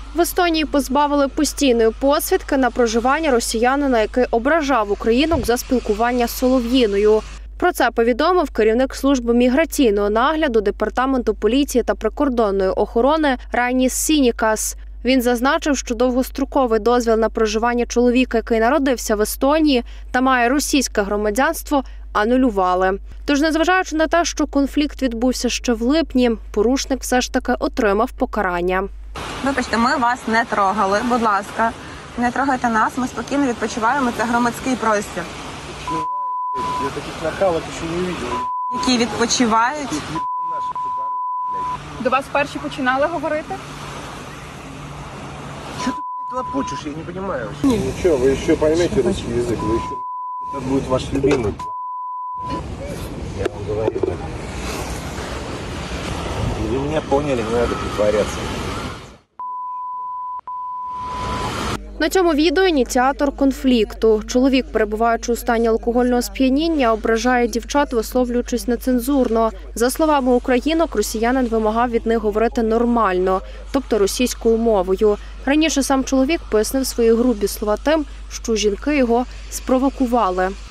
В Естонії позбавили постійної посвідки на проживання росіянина, який ображав українок за спілкування з Солов'їною. Про це повідомив керівник служби міграційного нагляду Департаменту поліції та прикордонної охорони Райніс Сінікас. Він зазначив, що довгостроковий дозвіл на проживання чоловіка, який народився в Естонії та має російське громадянство, анулювали. Тож, незважаючи на те, що конфлікт відбувся ще в липні, порушник все ж таки отримав покарання. Вибачте, ми вас не трогали. Будь ласка, не трогайте нас, ми спокійно відпочиваємо, це громадський простір. Я таких нахалок ще не бачив. Які відпочивають. До вас перші починали говорити? Что ты лопочешь, я не понимаю. Ничего, вы еще поймете русский язык, вы еще... Это будет ваш любимый. Я вам говорю. Вы меня поняли, не надо притворяться. На цьому відео ініціатор конфлікту. Чоловік, перебуваючи у стані алкогольного сп'яніння, ображає дівчат, висловлюючись нецензурно. За словами українок, росіянин вимагав від них говорити нормально, тобто російською мовою. Раніше сам чоловік пояснив свої грубі слова тим, що жінки його спровокували.